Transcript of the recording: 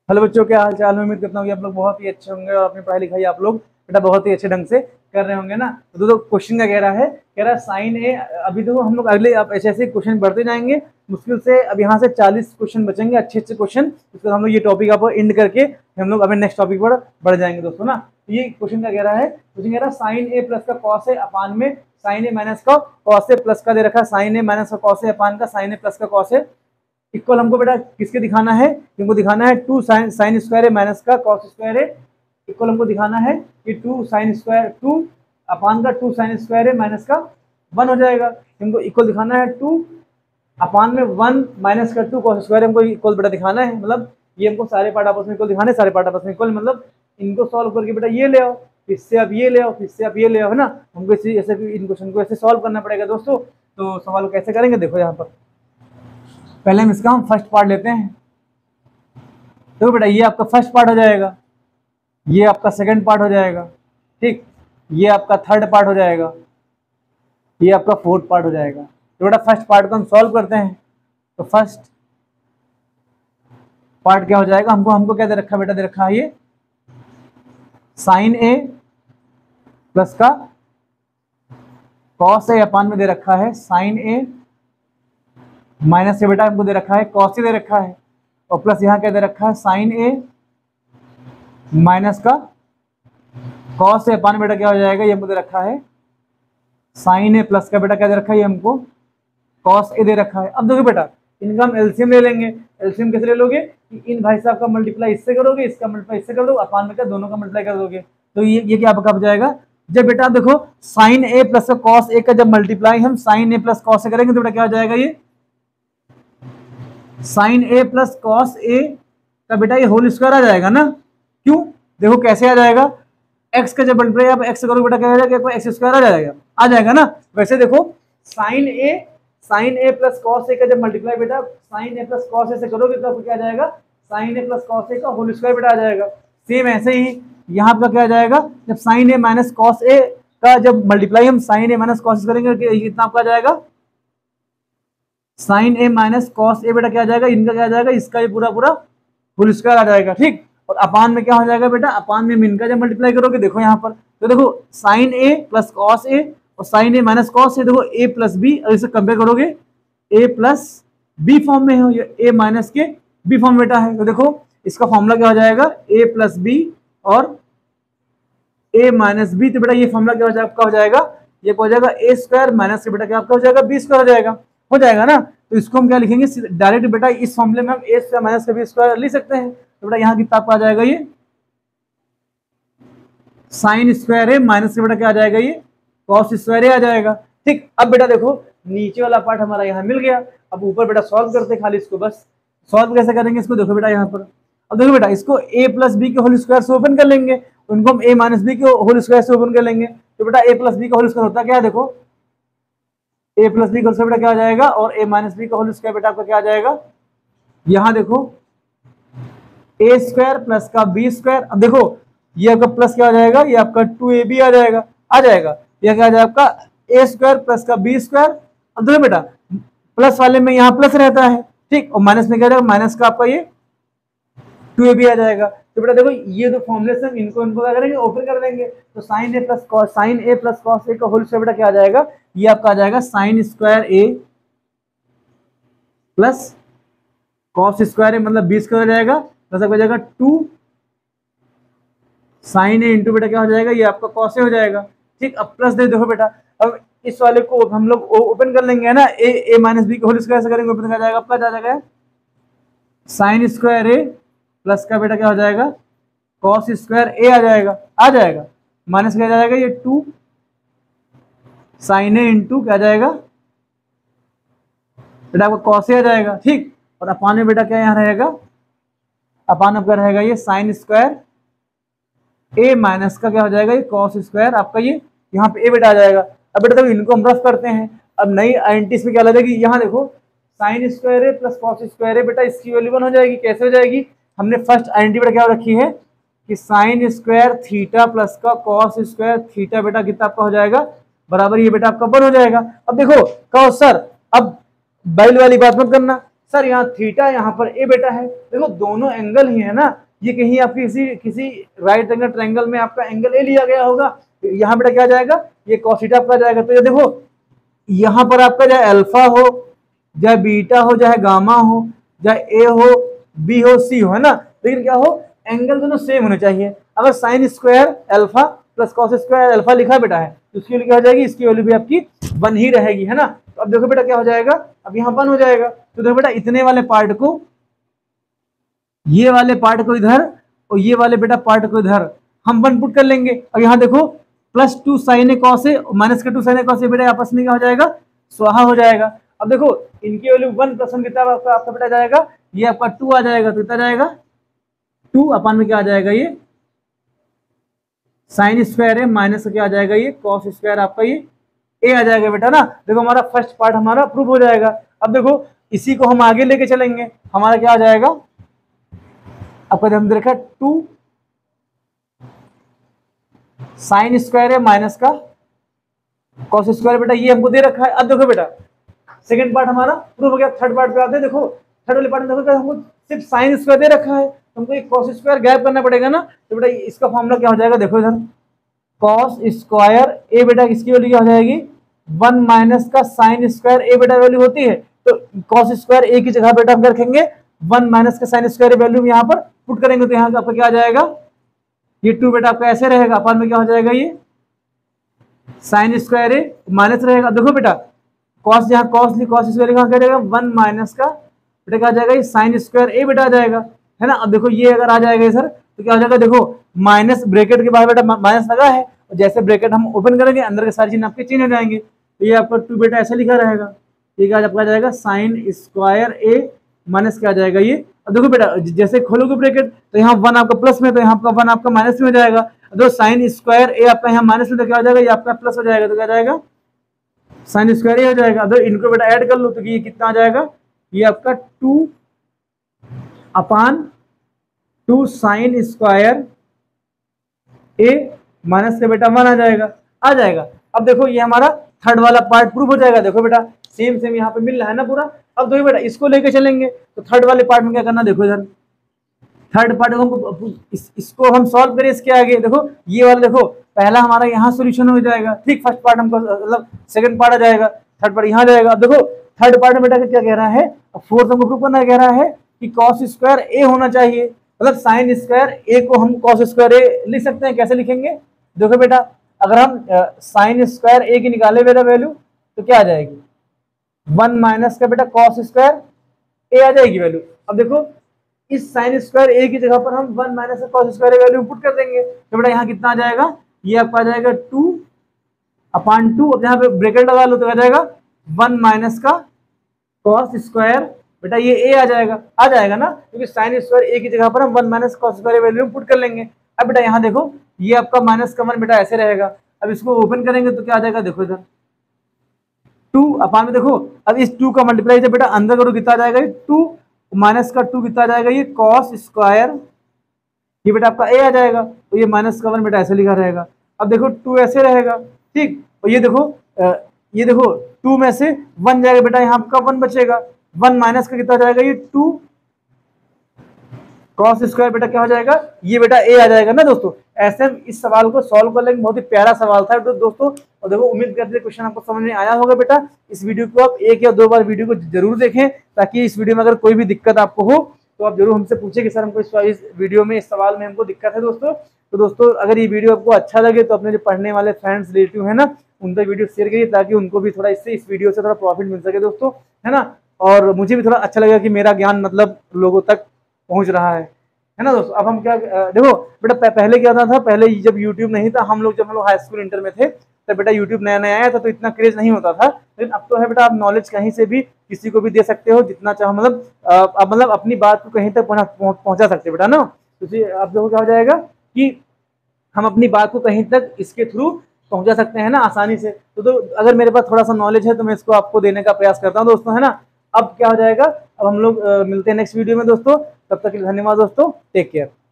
Hello बच्चों, क्या हाल चाल है। उम्मीद करता हूँ कि आप लोग बहुत ही अच्छे होंगे और अपनी पढ़ाई लिखाई आप लोग बेटा बहुत ही अच्छे ढंग से कर रहे होंगे ना। तो क्वेश्चन का कह रहा है साइन ए। अभी देखो हम लोग अगले आप ऐसे ऐसे क्वेश्चन बढ़ते जाएंगे मुश्किल से। अब यहाँ से 40 क्वेश्चन बचेंगे, अच्छे अच्छे क्वेश्चन। उसके बाद हम लोग ये टॉपिक आप एंड करके हम लोग अपने नेक्स्ट टॉपिक पर बढ़ जाएंगे दोस्तों ना। ये क्वेश्चन का कह रहा है, साइन ए प्लस का कॉस ए अपान में साइन ए माइनस का कॉस ए प्लस का दे रखा है। साइन ए माइनस का कॉस ए अपान का साइन ए प्लस का कॉस ए इक्वल हमको बेटा किसके दिखाना है, हमको दिखाना है टू साइन स्क्वायर है माइनस का कॉस स्क्वायर है। इक्वल हमको दिखाना है कि two sine square two upon का टू साइन स्क्वायर है माइनस का 1 हो जाएगा। हमको इक्वल दिखाना है टू अपान में 1 माइनस का टू कॉस स्क्वायर हमको इक्वल बेटा दिखाना है। मतलब ये हमको सारे पार्ट आपस में इक्वल दिखाने, सारे पार्ट आपस में इक्वल, मतलब इनको सॉल्व करके बेटा ये ले आओ, फिर से आप ये ले आओ, फिर से आप ये ले आओ, है ना। हमको ऐसे इन क्वेश्चन को ऐसे सॉल्व करना पड़ेगा दोस्तों। तो सवाल कैसे करेंगे देखो यहाँ पर। पहले हम इसका फर्स्ट पार्ट लेते हैं। तो बेटा ये आपका फर्स्ट पार्ट हो जाएगा, ये आपका सेकंड पार्ट हो जाएगा, ठीक, ये आपका थर्ड पार्ट हो जाएगा, ये आपका फोर्थ पार्ट हो जाएगा। तो बेटा फर्स्ट पार्ट को हम सॉल्व करते हैं। तो फर्स्ट पार्ट क्या हो जाएगा, हमको क्या दे रखा है बेटा, दे रखा है ये साइन ए प्लस का कॉस ए अपान में दे रखा है साइन ए माइनस से बेटा हमको दे रखा है कॉस ए दे रखा है, और प्लस यहाँ क्या दे रखा है साइन ए माइनस का कॉस ए अपान बेटा क्या हो जाएगा, ये हमको दे रखा है साइन ए प्लस का बेटा क्या दे रखा है, ये हमको कॉस ए दे रखा है। अब देखो बेटा इनका हम एलसीएम ले लेंगे। एलसीएम कैसे ले लोगे कि इन भाई साहब का मल्टीप्लाई इससे करोगे, इसका मल्टीप्लाई इससे कर दो, अपान में क्या दोनों का मल्टीप्लाई कर दोगे। तो ये क्या आपका हो जाएगा, जब बेटा देखो sine A plus cos A का जब मल्टीप्लाई हम sine A plus cos A करेंगे तो बेटा क्या हो जाएगा, ये sine A plus cos A का बेटा ये होल स्क्वायर आ जाएगा ना। क्यों, देखो कैसे आ जाएगा, एक्स का जब मल्टीप्लाई आप एक्स करोगे बेटा क्या हो जाएगा, एक्स स्क्वायर आ जाएगा ना। वैसे देखो sine A plus cos A का जब मल्टीप्लाई बेटा sine A plus cos A से करोगे तो आपको क्या आ जाएगा, sine A plus cos A का होल स्क्वायर बेटा आ जाएगा। सेम ऐसे ही यहाँ पर क्या आ जाएगा, जब sine A minus cos A का जब मल्टीप्लाई हम साइन ए माइनस कॉस करेंगे कितना आपका आ जाएगा, sine A minus cos A बेटा क्या आ जाएगा, इनका क्या आ जाएगा, इसका ये पूरा पूरा होल स्क्वायर आ जाएगा, ठीक। और अपान में क्या हो जाएगा बेटा, अपान में इनका जब मल्टीप्लाई करोगे देखो यहाँ पर, तो देखो sine A plus cos A और sine A minus cos A, देखो ए प्लस बी, और इसे कंपेयर करोगे ए प्लस बी फॉर्म में हो, ये ए माइनस के बी फॉर्म बेटा है। तो देखो इसका फॉर्मूला क्या हो जाएगा, ए प्लस बी और ए माइनस बी। तो बेटा ये फॉर्मूला क्या हो जाएगा, ये हो जाएगा ए स्क्वायर माइनस बेटा क्या आपका हो जाएगा, बी स्क्वायर हो जाएगा ना। तो इसको हम क्या लिखेंगे डायरेक्ट बेटा, इस फॉर्मूले में हम A square minus B square लिख सकते हैं। तो बेटा यहाँ कितना आपका आ जाएगा, ये साइन स्क्वायर है माइनस बेटा क्या आ जाएगा, ये कॉस स्क्वायर आ जाएगा, ठीक। अब बेटा देखो नीचे वाला पार्ट हमारा यहाँ मिल गया। अब ऊपर बेटा सॉल्व करते खाली इसको, बस सॉल्व कैसे करेंगे इसको देखो बेटा यहाँ पर। अब देखो बेटा इसको ए प्लस बी के होल स्क्वायर से ओपन कर लेंगे, उनको हम ए माइनस बी के होल स्क्वायर से ओपन कर लेंगे। तो बेटा ए प्लस बी का होल स्क्वायर होता क्या है, देखो ए प्लस बी का होल स्क्वायर बेटा क्या आ जाएगा, और ए माइनस बी का होल स्क्वायर बेटा आपका क्या आ जाएगा, यहाँ देखो ए स्क्वायर प्लस का बी स्क्वायर। अब देखो ये आपका प्लस क्या आ जाएगा, ये आपका 2ab आ जाएगा, ये क्या आ जाएगा आपका ए स्क्वायर प्लस का बी स्क्वायर। अब देखो बेटा प्लस वाले में यहाँ प्लस रहता है, ठीक, और माइनस में क्या आ जाएगा, माइनस का आपका ये 2ab आ जाएगा। तो बेटा देखो ये जो फॉर्मूले से इनको क्या करेंगे, ओपन कर देंगे। तो sine A plus cos A का होल स्क्वायर बेटा क्या आ जाएगा, ये आपका आ जाएगा sine square A plus cos square A, मतलब बी स्क्वायर हो जाएगा, प्लस आपका जाएगा 2 साइन ए इंटू बेटा क्या हो जाएगा, ये आपका कॉस ए हो जाएगा, ठीक। अब प्लस दे देखो बेटा, अब इस वाले को हम लोग ओपन कर लेंगे, है ना, ए माइनस बी के होल स्क्वायर से करेंगे ओपन कर जाएगा, आपका आ जाएगा साइन स्क्वायर ए प्लस का बेटा क्या हो जाएगा, कॉस स्क्वायर ए आ जाएगा, माइनस क्या आ जाएगा, ये 2 साइन ए इंटू क्या आ जाएगा बेटा आपका कॉस ए आ जाएगा, ठीक। और अपान में बेटा क्या यहाँ रहेगा, अपान आपका रहेगा ये साइन स्क्वायर ए माइनस का क्या हो जाएगा, ये कॉस स्क्वायर आपका ये यहाँ पे ए बेटा आ जाएगा। अब बेटा देखो इनको हम रफ करते हैं। अब नई आइडेंटिटी में क्या लगेगी, यहाँ देखो sine square A plus cos square A, बेटा इसकी वैल्यू 1 हो जाएगी। कैसे हो जाएगी, हमने फर्स्ट आइडेंटिटी बेटा क्या रखी है कि साइन स्क्वायर थीटा प्लस का कॉस स्क्वायर थीटा बेटा कितना आपका हो जाएगा, बराबर ये बेटा आपका 1 हो जाएगा। अब देखो कहो सर अब बैल वाली बात मत करना, सर यहाँ थीटा, यहाँ पर ए बेटा है। देखो दोनों एंगल ही है ना, ये कहीं आप किसी राइट एंगल ट्रायंगल में आपका एंगल ए लिया गया होगा, तो यहाँ बेटा क्या जाएगा, ये कॉस थीटा आपका जाएगा। तो ये देखो यहाँ पर आपका चाहे अल्फा हो, चाहे बीटा हो, चाहे गामा हो, चाहे ए हो, बी हो, सी हो, है ना, लेकिन क्या हो, एंगल दोनों सेम होने चाहिए। अगर sine square alpha plus cos square alpha लिखा बेटा है, तो इसकी वैल्यू क्या हो जाएगी, इसकी वैल्यू भी आपकी 1 ही रहेगी, है ना। तो अब देखो बेटा क्या हो जाएगा, अब यहाँ 1 हो जाएगा। तो देखो बेटा इतने वाले पार्ट को, ये वाले पार्ट को इधर और ये वाले बेटा पार्ट को इधर हम 1 पुट कर लेंगे। और यहाँ देखो +2 sine A cos A -2 sine A cos A बेटा आपस में क्या हो जाएगा, स्वाहा हो जाएगा। अब देखो इनकी वैल्यू 1 + 1 कितना आपका बेटा जाएगा, ये आपका 2 आ जाएगा। तो कितना जाएगा, 2 अपान में क्या आ जाएगा, ये साइन स्क्वायर है माइनस क्या आ जाएगा, ये कॉस स्क्वायर आपका ये ए आ जाएगा बेटा ना। देखो हमारा फर्स्ट पार्ट हमारा प्रूव हो जाएगा। अब देखो इसी को हम आगे लेके चलेंगे, हमारा क्या आ जाएगा, आपका जब हम देखा 2 साइन स्क्वायर है माइनस का कॉस स्क्वायर बेटा, ये हमको दे रखा है। अब देखो बेटा सेकंड पार्ट हमारा प्रूव हो गया। थर्ड पार्ट पे आते हैं। देखो थर्ड वाले पार्ट में देखो हमको सिर्फ साइन स्क्वायर दे रखा है, हमको एक कॉस स्क्वायर गैप करना पड़ेगा ना। तो बेटा इसका फॉर्मूला क्या हो जाएगा, देखो इधर कॉस स्क्वायर ए बेटा किसकी वैल्यू क्या हो जाएगी, 1 माइनस का साइन स्क्वायर ए बेटा वैल्यू होती है। तो कॉस स्क्वायर ए की जगह बेटा हम रखेंगे 1 माइनस का साइन स्क्वायर वैल्यू यहाँ पर पुट करेंगे। तो यहाँ का आपका क्या आ जाएगा, ये 2 बेटा आपका ऐसे रहेगा, अपान में क्या हो जाएगा, ये साइन स्क्वायर ए माइनस रहेगा। देखो बेटा कॉस यहाँ कॉस स्क्वायर कहाँ क्या जाएगा, 1 माइनस का बेटा क्या आ जाएगा, ये साइन स्क्वायर ए बेटा आ जाएगा, है ना। अब देखो ये अगर आ जाएगा सर तो क्या हो जाएगा, देखो माइनस ब्रैकेट के बाहर बेटा माइनस लगा है, और जैसे ब्रैकेट हम ओपन करेंगे अंदर के सारी चीज आपके चेंज हो जाएंगे। तो ये आपका 2 बेटा ऐसे लिखा रहेगा, ये क्या आपका जाएगा साइन स्क्वायर ए माइनस क्या आ जाएगा ये। अब देखो बेटा जैसे खोलोगे ब्रैकेट तो यहाँ 1 आपका प्लस में, तो यहाँ आपका 1 आपका माइनस में हो जाएगा। तो साइन स्क्वायर ए आपका यहाँ माइनस में, तो क्या हो जाएगा, ये आपका प्लस हो जाएगा। तो क्या जाएगा, साइन स्क्वायर ए हो जाएगा। अब इनको बेटा ऐड कर लो तो ये कितना आ जाएगा, ये आपका 2 upon 2 sine square A minus से बेटा 1 आ जाएगा। अब देखो ये हमारा थर्ड वाला पार्ट प्रूव हो जाएगा। देखो बेटा सेम यहाँ पे मिल रहा है ना पूरा। अब देखो बेटा इसको लेके चलेंगे, तो थर्ड वाले पार्ट में क्या करना, देखो इधर थर्ड पार्ट को इसको हम सॉल्व करें इसके आगे। देखो ये वाला देखो पहला हमारा यहाँ सोल्यूशन हो जाएगा, ठीक, फर्स्ट पार्ट हमको मतलब सेकंड पार्ट आ जाएगा, थर्ड पार्ट यहाँ जाएगा। अब देखो थर्ड पार्ट में बेटा क्या कह रहा है, फोर्थ हमको प्रूव करना कह रहा है कि कॉस स्क्वायर ए होना चाहिए, मतलब साइन स्क्वायर ए को हम कॉस स्क्वायर ए लिख सकते हैं। कैसे लिखेंगे, देखो बेटा अगर हम साइन स्क्वायर ए की निकाले बेटा वैल्यू तो क्या आ जाएगी, 1 माइनस का बेटा कॉस स्क्वायर ए आ जाएगी वैल्यू। अब देखो इस साइन स्क्वायर ए की जगह पर हम 1 माइनस का कॉस स्क्वायर वैल्यू पुट कर देंगे। तो बेटा यहाँ कितना आ जाएगा, ये आपका आ जाएगा 2 अपान 2। अब यहाँ पे ब्रैकेट लगा लो तो आ जाएगा 1 माइनस का कॉस स्क्वायर बेटा ये ए आ जाएगा ना, क्योंकि साइन स्क्वायर ए की जगह पर हम 1 minus cos square value put कर लेंगे। अब बेटा यहाँ देखो ये आपका माइनस का 1 बेटा ऐसे रहेगा। अब इसको ओपन करेंगे तो क्या आ जाएगा, देखो इधर 2 अपान में देखो अब इस 2 का मल्टीप्लाई जब बेटा अंदर करो कितना आ जाएगा, 2 माइनस का 2 कितना आ जाएगा, ये कॉस स्क्वायर ये बेटा आपका ए आ जाएगा। तो ये माइनस का 1 बेटा ऐसे लिखा रहेगा। अब देखो 2 ऐसे रहेगा, ठीक, और ये देखो 2 में से 1 जाएगा बेटा, यहाँ आपका 1 बचेगा, 1 माइनस का कितना जाएगा, ये 2 कॉस स्क्वायर बेटा क्या हो जाएगा, ये बेटा ए आ जाएगा ना दोस्तों। ऐसे हम इस सवाल को सॉल्व कर लेंगे, बहुत ही प्यारा सवाल था तो दोस्तों। और देखो उम्मीद करते हैं क्वेश्चन आपको समझ में आया होगा बेटा। इस वीडियो को आप 1 या 2 बार वीडियो को जरूर देखें, ताकि इस वीडियो में अगर कोई भी दिक्कत आपको हो तो आप जरूर हमसे पूछे कि सर हमको इस वीडियो में इस सवाल में हमको दिक्कत है दोस्तों। तो दोस्तों अगर ये वीडियो आपको अच्छा लगे तो अपने जो पढ़ने वाले फ्रेंड्स रिलेटिव है ना उन तक वीडियो शेयर करिए, ताकि उनको भी थोड़ा इससे इस वीडियो से थोड़ा प्रॉफिट मिल सके दोस्तों, है ना। और मुझे भी थोड़ा अच्छा लगेगा कि मेरा ज्ञान मतलब लोगों तक पहुंच रहा है ना दोस्तों। अब हम क्या देखो बेटा पहले क्या था, पहले जब यूट्यूब नहीं था, हम लोग हाई स्कूल इंटर में थे तब बेटा यूट्यूब नया नया आया था तो इतना क्रेज नहीं होता था। लेकिन अब तो है बेटा आप नॉलेज कहीं से भी किसी को भी दे सकते हो जितना चाहो, मतलब अपनी बात को कहीं तक पहुंचा सकते हो बेटा ना। तो आप देखो क्या हो जाएगा कि हम अपनी बात को कहीं तक इसके थ्रू पहुंचा सकते हैं ना आसानी से। तो अगर मेरे पास थोड़ा सा नॉलेज है तो मैं इसको आपको देने का प्रयास करता हूँ दोस्तों, है ना। अब क्या हो जाएगा, अब हम लोग मिलते हैं नेक्स्ट वीडियो में दोस्तों। तब तक के लिए धन्यवाद दोस्तों, टेक केयर।